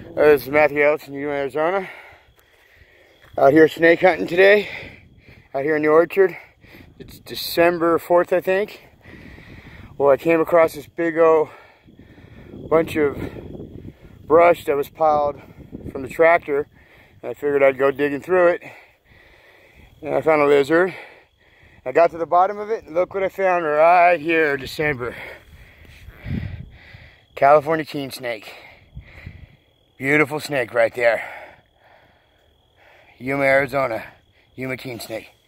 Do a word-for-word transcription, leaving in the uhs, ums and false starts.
Uh, this is Matthew Ellis in Yuma, Arizona. Out here snake hunting today. Out here in the orchard. It's December fourth, I think. Well, I came across this big old bunch of brush that was piled from the tractor. And I figured I'd go digging through it. And I found a lizard. I got to the bottom of it, and look what I found right here, December. California kingsnake. Beautiful snake right there. Yuma, Arizona. Yuma kingsnake.